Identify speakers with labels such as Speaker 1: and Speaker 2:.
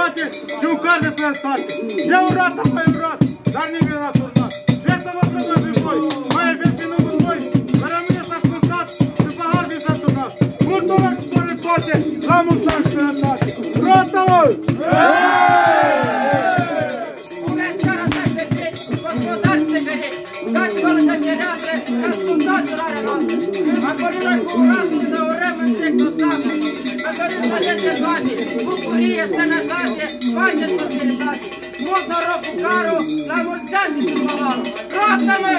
Speaker 1: toate și un car de sănătate. Neurat am mai urat, dar nimeni n-a turnat. Vreți să vă străbăți în voi, mai aveți și numărul voi, să rămâneți ascultat și pahar de s-a turnat. Multă ori cu toate toate, la mulți ani și sănătate. Roata, mă!
Speaker 2: Bună seara, dragi vedeți, gospodari severeți, dați-vă lângă tereatră și ascultați urarea noastră. Acolo noi cu uratul să urăm în sectosamă, că dorim să aveți de toate, bucurie, sănătate, pace, prosperitate. Mult noroc cu carul, la mulți ani și cu căvalul. Roata, mă!